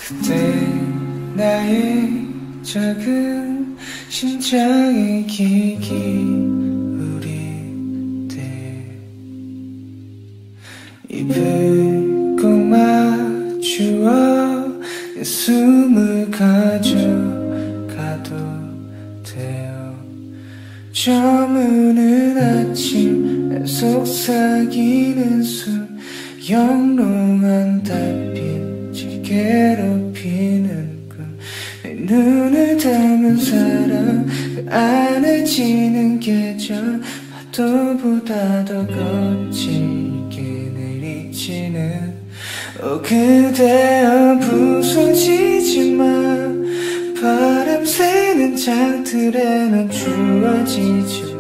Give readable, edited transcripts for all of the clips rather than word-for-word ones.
그때 나의 작은 심장에 귀 기울일 때 입을 꼭 맞추어 내 숨을 가져가도 돼요. 저무는 아침 속삭이는 숨 영롱한 달빛이 괴롭히는 꿈 내 눈을 담은 사랑 그 안에 지는 계절 파도보다 더 거칠게 내리치는 그대여 부서지지마 바람 새는 장틀에 넌 주워지지마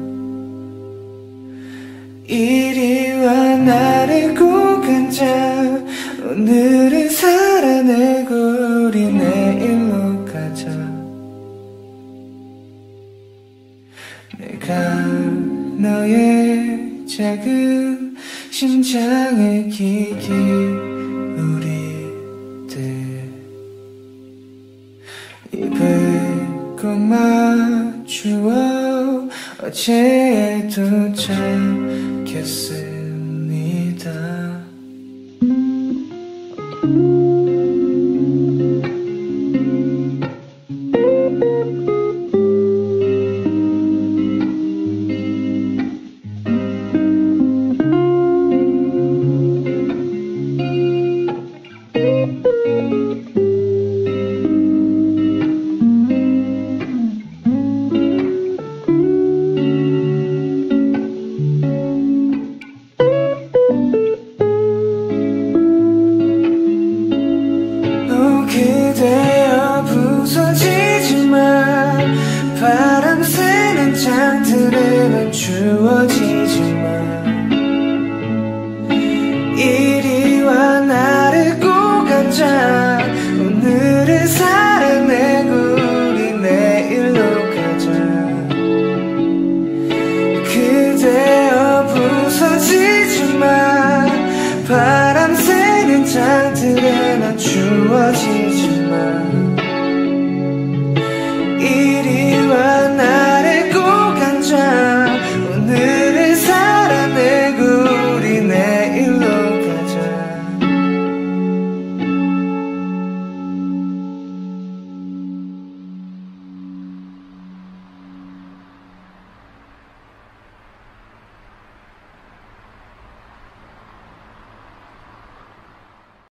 이리 와 나를 꼭 앉아 오늘을 살아내고 우리 내일로 가자 내가 너의 작은 심장에 귀 기울일 때 입을 꼭 맞추어 어제에 도착했을